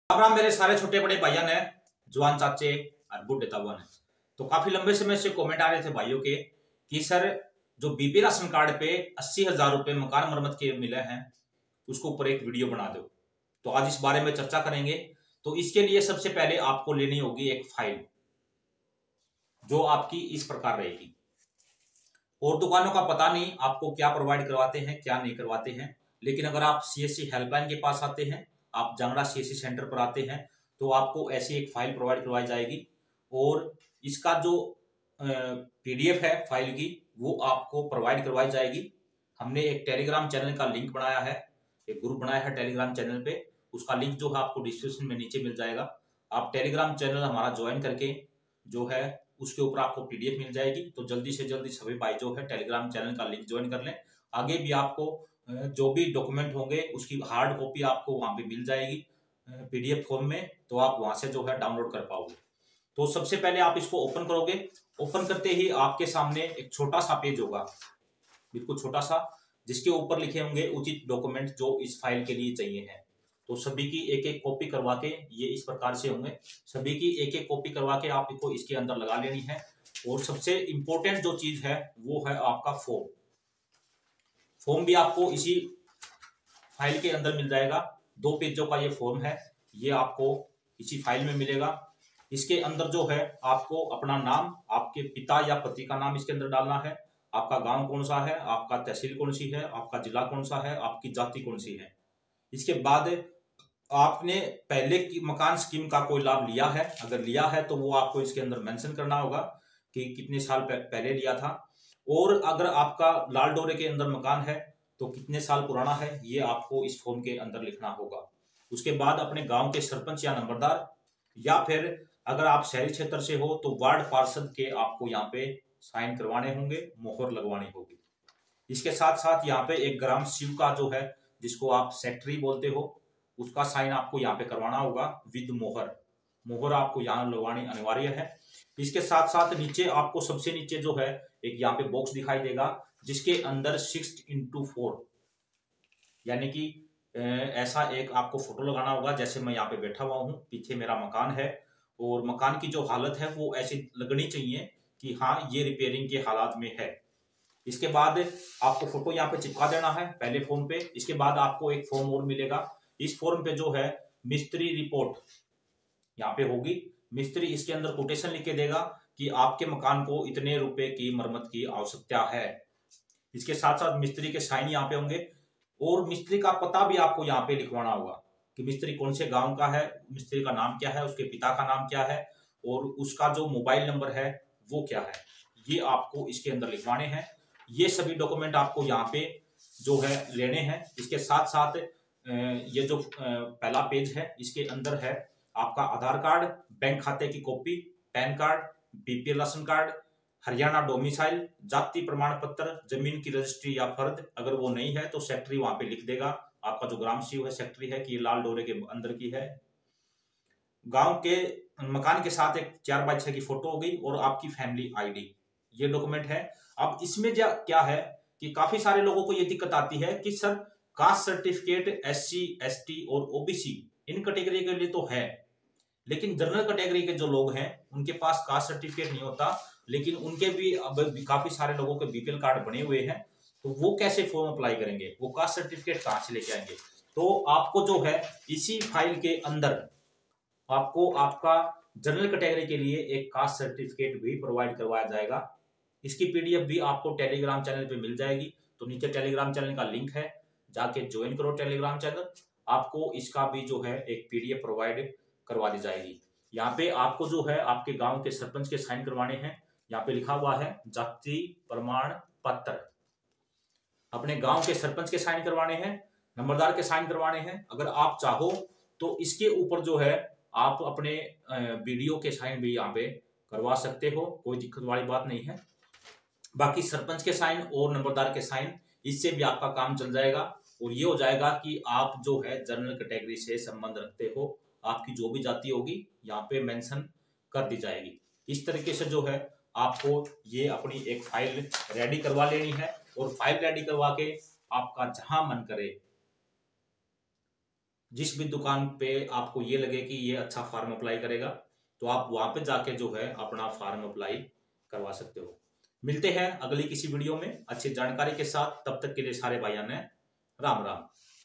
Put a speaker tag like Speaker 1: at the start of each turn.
Speaker 1: राम राम मेरे सारे छोटे बड़े भाइयों ने, जवान चाचे और बूढ़े ताबा ने। तो काफी लंबे समय से कमेंट आ रहे थे भाइयों के कि सर जो बीपी राशन कार्ड पे 80,000 रुपए मकान मरम्मत के मिले हैं उसको ऊपर एक वीडियो बना दो। तो आज इस बारे में चर्चा करेंगे। तो इसके लिए सबसे पहले आपको लेनी होगी एक फाइल जो आपकी इस प्रकार रहेगी। और दुकानों का पता नहीं आपको क्या प्रोवाइड करवाते हैं क्या नहीं करवाते हैं, लेकिन अगर आप सीएससी हेल्पलाइन के पास आते हैं, आप जंगड़ा सीएससी सेंटर पर आते हैं, तो आपको ऐसी एक फाइल प्रोवाइड करवाई जाएगी। और इसका जो पीडीएफ है फाइल की वो आपको प्रोवाइड करवाई जाएगी। हमने एक टेलीग्राम चैनल का लिंक बनाया है, एक ग्रुप बनाया है टेलीग्राम चैनल पे, उसका लिंक जो है आपको डिस्क्रिप्शन में नीचे मिल जाएगा। आप टेलीग्राम चैनल हमारा ज्वाइन करके जो है उसके ऊपर आपको पीडीएफ मिल जाएगी। तो जल्दी से जल्दी सभी भाई जो है टेलीग्राम चैनल का लिंक ज्वाइन कर लें। आगे भी आपको जो भी डॉक्यूमेंट होंगे उसकी हार्ड कॉपी आपको वहां पे मिल जाएगी पीडीएफ फॉर्म में, तो आप वहां से जो है डाउनलोड कर पाओगे। तो सबसे पहले आप इसको ओपन करोगे। ओपन करते ही आपके सामने एक छोटा सा पेज होगा, बिल्कुल छोटा सा, जिसके ऊपर लिखे होंगे उचित डॉक्यूमेंट जो इस फाइल के लिए चाहिए हैं। तो सभी की एक एक कॉपी करवा के, ये इस प्रकार से होंगे, सभी की एक एक कॉपी करवा के आपको इसके अंदर लगा लेनी है। और सबसे इंपॉर्टेंट जो चीज है वो है आपका फॉर्म। फॉर्म भी आपको इसी फाइल के अंदर मिल जाएगा। 2 पेजों का ये फॉर्म है, ये आपको इसी फाइल में मिलेगा। इसके अंदर जो है आपको अपना नाम, आपके पिता या पति का नाम इसके अंदर डालना है, आपका गांव कौन सा है, आपका तहसील कौन सी है, आपका जिला कौन सा है, आपकी जाति कौन सी है। इसके बाद आपने पहले की मकान स्कीम का कोई लाभ लिया है, अगर लिया है तो वो आपको इसके अंदर मेंशन करना होगा कि कितने साल पहले लिया था। और अगर आपका लाल डोरे के अंदर मकान है तो कितने साल पुराना है, ये आपको इस फॉर्म के अंदर लिखना होगा। उसके बाद अपने गांव के सरपंच या नंबरदार, या फिर अगर आप शहरी क्षेत्र से हो तो वार्ड पार्षद के आपको यहाँ पे साइन करवाने होंगे, मोहर लगवानी होगी। इसके साथ साथ यहाँ पे एक ग्राम शिव का जो है, जिसको आप सेक्रेटरी बोलते हो, उसका साइन आपको यहाँ पे करवाना होगा विद मोहर। मोहर आपको यहाँ लगवानी अनिवार्य है। इसके साथ साथ नीचे आपको सबसे नीचे जो है एक यहाँ पे बॉक्स दिखाई देगा, जिसके अंदर 6x4 यानी कि ऐसा एक आपको फोटो लगाना होगा। जैसे मैं यहाँ पे बैठा हुआ हूँ, पीछे मेरा मकान है और मकान की जो हालत है वो ऐसी लगनी चाहिए कि हाँ ये रिपेयरिंग के हालात में है। इसके बाद आपको फोटो यहाँ पे चिपका देना है पहले फॉर्म पे। इसके बाद आपको एक फॉर्म और मिलेगा। इस फॉर्म पे जो है मिस्त्री रिपोर्ट यहाँ पे होगी। मिस्त्री इसके अंदर कोटेशन लिख के देगा कि आपके मकान को इतने रुपए की मरम्मत की आवश्यकता है। इसके साथ साथ मिस्त्री के साइन यहाँ पे होंगे और मिस्त्री का पता भी आपको यहाँ पे लिखवाना होगा कि मिस्त्री कौन से गांव का है, मिस्त्री का नाम क्या है, उसके पिता का नाम क्या है और उसका जो मोबाइल नंबर है वो क्या है, ये आपको इसके अंदर लिखवाने हैं। ये सभी डॉक्यूमेंट आपको यहाँ पे जो है लेने हैं। इसके साथ साथ ये जो पहला पेज है इसके अंदर है आपका आधार कार्ड, बैंक खाते की copy, PAN card, BPL ration card, Haryana domicile, जाति प्रमाण पत्र, जमीन की रजिस्ट्री या फर्द, अगर वो नहीं है तो सेक्रेटरी वहां पे लिख देगा, आपका जो ग्राम शिव है सेक्रेटरी है, कि ये लाल डोरे के अंदर की है। गांव के मकान के साथ एक 4x6 की फोटो हो गई और आपकी फैमिली आईडी, ये डॉक्यूमेंट है। अब इसमें क्या है कि काफी सारे लोगों को ये दिक्कत आती है कि sir caste certificate SC ST और OBC इन कैटेगरी के लिए तो है, लेकिन जनरल कैटेगरी के जो लोग हैं उनके पास कास्ट सर्टिफिकेट नहीं होता, लेकिन उनके भी अब काफी सारे लोगों के बीपीएल कार्ड बने हुए हैं, तो वो कैसे फॉर्म अप्लाई करेंगे, वो कास्ट सर्टिफिकेट कहां से लेके आएंगे। तो आपको जो है इसी फाइल के अंदर आपको आपका जनरल कैटेगरी के लिए एक कास्ट सर्टिफिकेट भी प्रोवाइड करवाया जाएगा। इसकी पीडीएफ भी आपको टेलीग्राम चैनल पे मिल जाएगी। तो नीचे टेलीग्राम चैनल का लिंक है, जाके ज्वाइन करो टेलीग्राम चैनल, आपको इसका भी जो है एक पीडीएफ प्रोवाइड करवा दी जाएगी। यहाँ पे आपको जो है आपके गांव के सरपंच के साइन करवाने हैं। यहाँ पे लिखा हुआ है जाति प्रमाण पत्र, अपने गांव के सरपंच के साइन करवाने हैं, नंबरदार के साइन करवाने हैं। अगर आप चाहो तो इसके ऊपर जो है आप अपने वीडियो के साइन भी यहाँ पे करवा सकते हो, कोई दिक्कत वाली बात नहीं है। बाकी सरपंच के साइन और नंबरदार के साइन, इससे भी आपका काम चल जाएगा और ये हो जाएगा कि आप जो है जनरल कैटेगरी से संबंध रखते हो, आपकी जो भी जाति होगी यहाँ पे मेंशन कर दी जाएगी। इस तरीके से जो है आपको ये अपनी एक फाइल रेडी करवा लेनी है और फाइल रेडी करवा के आपका जहां मन करे जिस भी दुकान पे आपको ये लगे कि ये अच्छा फॉर्म अप्लाई करेगा, तो आप वहां पे जाके जो है अपना फॉर्म अप्लाई करवा सकते हो। मिलते हैं अगली किसी वीडियो में अच्छी जानकारी के साथ, तब तक के लिए सारे भाइयों ने राम राम।